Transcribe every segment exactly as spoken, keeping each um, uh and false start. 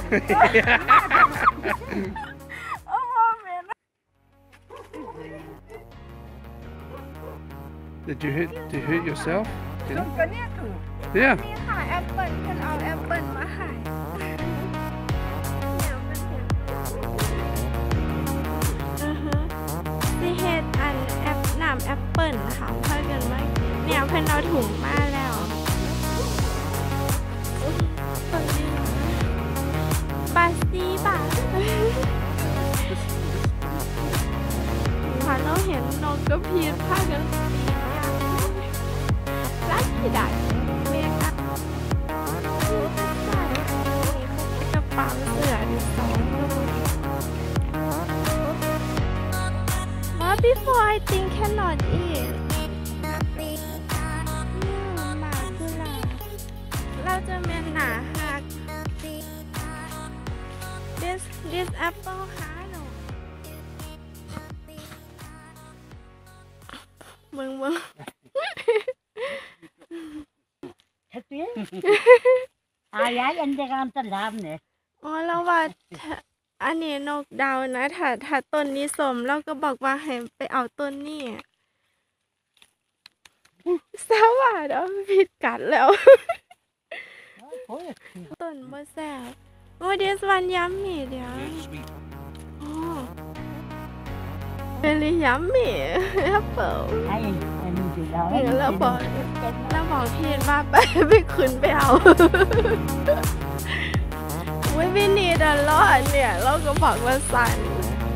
Did you hit? Did you hit yourself? ก็เนี่ยคือ Yeah. นี่ค่ะแอปเปิลฉันเอาแอปเปิลมาให้เนี่ยมันเห็นอือฮะสิเฮ็ดอันแอปน้ำแอปเปิลนะคะเพื่อกันว่าเนี่ยเพิ่นเอาถุงมาแล้วบาซีบาค่ะเราเห็นนกกระพีพากันตีอย่างรักที่ดักเมกะกระเป๋าเสื้อดิสองลูก But before I think cannot eat มาคือลาเราจะเมนหนาหัก this this apple ค่ะหนูมึงมึงอายายอันจะการตลาดเนี่ยอ๋อแล้วว่าอันนี้นกดาวนะถ้าถ้าต้นนี้สมเราก็บอกว่าให้ไปเอาต้นนี้สวัสดีผิดกัดแล้วต้นบ่แซ่บโอ้เดี๋ยววันย้ำมีเดี๋ยวโอ้เป็นย้ำมีแอปเปิลแล้วบอกแล้วบอกพี่ว่าไปไปขึ้นไปเอาไม่วินีดลอดเนี่ยเราก็บอกว่าสั่น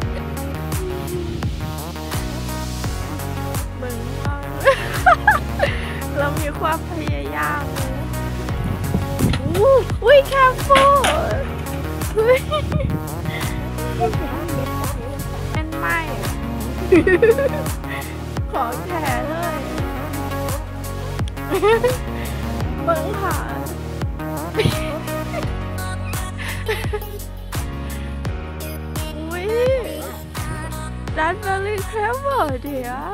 มึงว่าเรามีความพยายามอู้อุ้ยแคฟฟูเป็นไม้ของแท้เลยเบิ้งค่ะอุ้ย that's very clever เดี๋ยว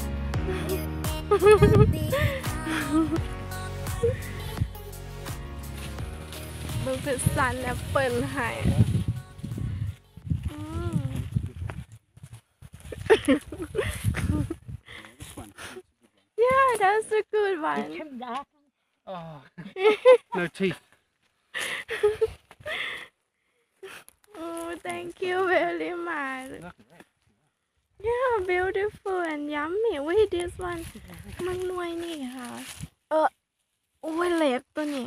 มันเป็นสันแอปเปิลให้Yeah, that's a good one. Oh, no teeth. Oh, thank you very much. Yeah, beautiful and yummy. Wait, this one. มันนวยนี่ค่ะเออโอ้ยเล็กตัวนี้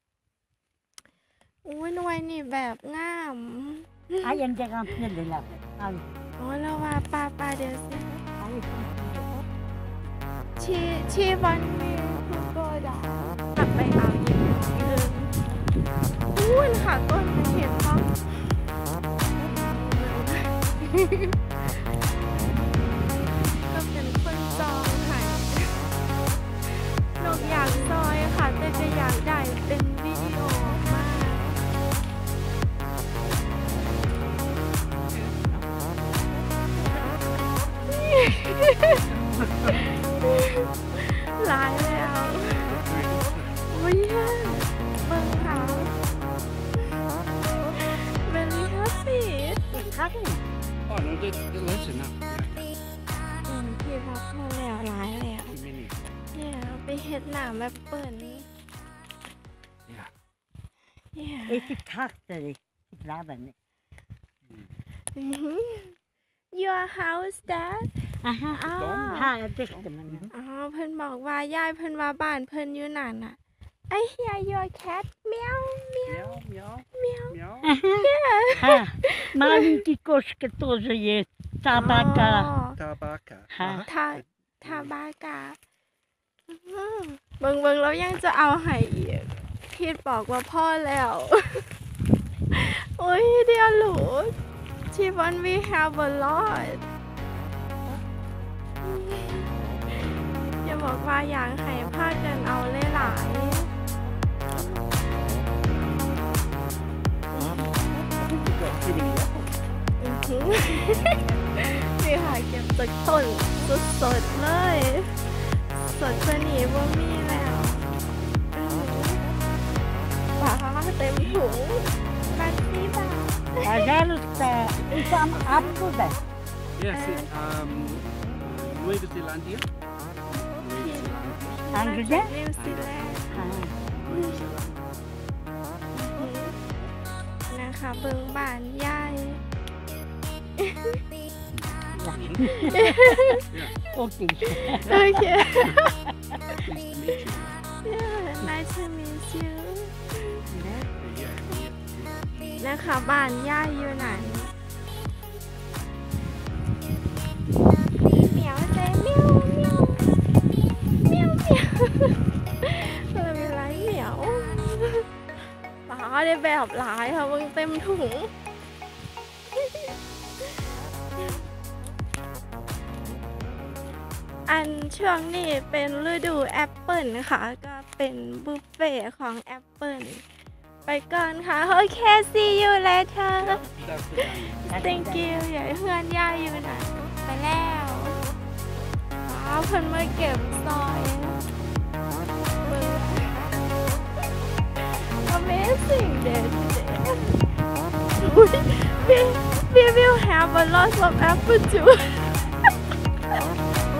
โอ้ยนวยนี่แบบงามอายันจะการเปลี่ยนเลยล่ะโอ้แล้วว่าป้าป้าเดี๋ยวสิชีชีวันนี้คือก็ได้กลับไปเอาอีกนึงอู้ยค่ะต้นเห็นเขาก็เป็นคนจองค่ะนกอยากซอยค่ะแต่จะอยากได้เป็นวิดีโอมากหลายแล้วโอ้ยเบิ่งค่ะ very happy happy Oh no, they they less enough. อืมพี่พักพอแล้วหลายแล้วเนี่ยไปเฮ็ดหน้าแม่เปิ้ล Yeah. Yeah. ไอ้ที่ทักเลยร้านแบบนี้ Your house Dad อ่าฮะถ้าเด็กจะมันอ๋อเพิ่นบอกว่ายายเพิ่นว่าบ้านเพิ่นอยู่นั่นน่ะ I hear your cat meow meow Meow, meow meow. Ага. Маленький кошка тоже есть. Табака. Tabaka. ฮะทาทาบากาเบิ่งเบิ่งแล้วยังจะเอาให้อีกพีดบอกว่าพ่อแล้ว โอ้ยเดียวหลูก She want we have a lot อย่าบอกว่าอยากให้พากันเอาหลายๆนี่ค่ะเก็บจากต้นสดๆเลยสดกว่านี้ว่ามีแล้วปลาเต็มถุง спасибо. Пожалуйста, и сам откуда? Yes, it, um, Nueva Zealandia. Англия? นิวซีแลนด์ นะคะเบิ่งบ้านใหญ่โอเคโอเค Pleased to meet you. Yeah, nice to meet you Yeah. นะคะบ้านใหญ่อยู่ไหนเหมียวเซเมียวเมียวเมียวเมียวเรามีไรเหมียวป๋าได้แบบหลายค่ะมึงเต็มถุงอันช่วงนี้เป็นฤดูแอปเปิลค่ะก็เป็นบุฟเฟ่ของแอปเปิลไปก่อนค่ะโอเค see you later That's the one. thank you อย่าให้เพื่อนย่าอยู่นะไปแล้วว้าวเพิ่นมาเก็บซอยเบิ่ง amazing day today we we will have a lot of apple juice